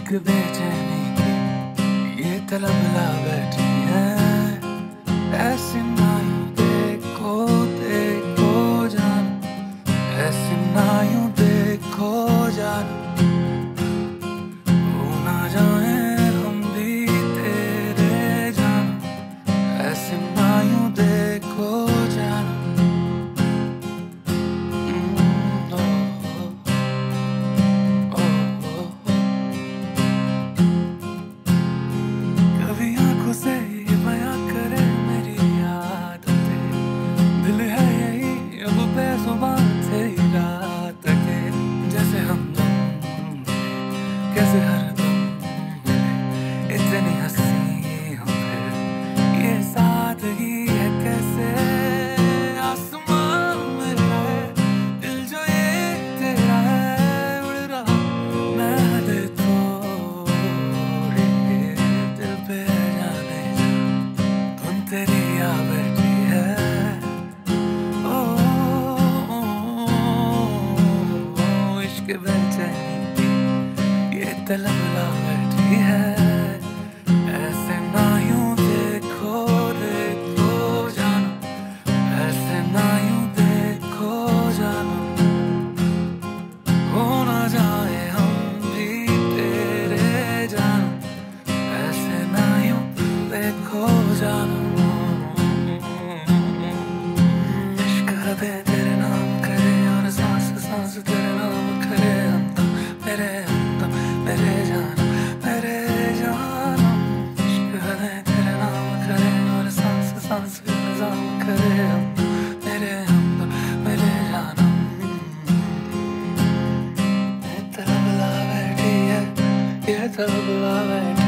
इश्क बेचैनी की ये तलब ला बैठी है। ऐसे ना यूं देखो देखो जान, ऐसे ना यूं देखो जान, हो ना जाए हम भी तेरे जान। ऐसे ना यूं देखो जान। कभी आंखों से ये बयां करे मेरी आदतें, दिल है यही अब बेजुबान तेरी रात के। जैसे हम कैसे हरदम मिले, इतनी हंसी हो फिर ये सादगी है कैसे। आसमान मेरा है, दिल जो ये तेरा है, उड़ रहा मैं हद तोड़ के दिल पे जाने जा, धुन तेरी आ बैठी है। ओ, इश्क बेचैनी ये तलब ला बैठी है। ऐसे ना यूं देखो देखो जान, ऐसे ना यूं देखो जान, हो ना जाए हम भी तेरे जान। ऐसे ना यूं देखो जान। इश्क हदे तेरे नाम करे और सांस सांस तेरे नाम करे। हमदम मेरे जानम मेरे जानम। इश्क हदे तेरे नाम करे और सांस सांस निजाम करे। हमदम मेरे जानम। ये तलब ला बैठी है, ये तलब ला बैठी